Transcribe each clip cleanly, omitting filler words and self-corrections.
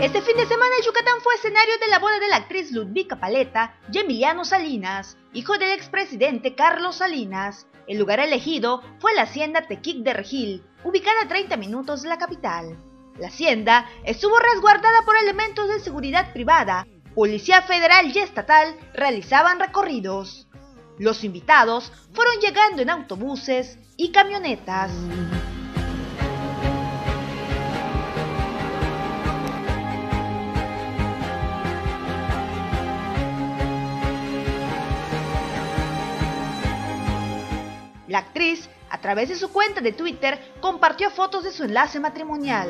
Este fin de semana Yucatán fue escenario de la boda de la actriz Ludvika Paleta y Emiliano Salinas, hijo del expresidente Carlos Salinas. El lugar elegido fue la hacienda Tequic de Regil, ubicada a 30 minutos de la capital. La hacienda estuvo resguardada por elementos de seguridad privada. Policía federal y estatal realizaban recorridos. Los invitados fueron llegando en autobuses y camionetas. La actriz, a través de su cuenta de Twitter, compartió fotos de su enlace matrimonial.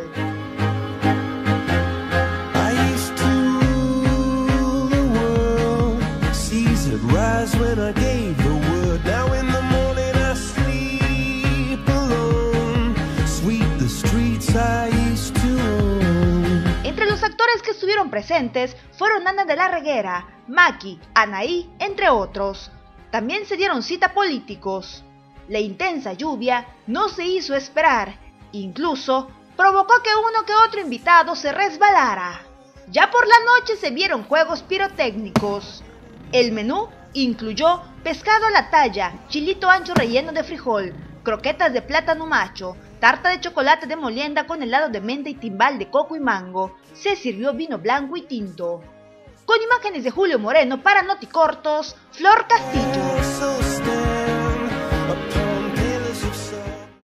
Entre los actores que estuvieron presentes fueron Ana de la Reguera, Maki, Anaí, entre otros. También se dieron cita políticos. La intensa lluvia no se hizo esperar, incluso provocó que uno que otro invitado se resbalara. Ya por la noche se vieron juegos pirotécnicos. El menú incluyó pescado a la talla, chilito ancho relleno de frijol, croquetas de plátano macho, tarta de chocolate de molienda con helado de menta y timbal de coco y mango. Se sirvió vino blanco y tinto. Con imágenes de Julio Moreno para Noticortos, Flor Castillo.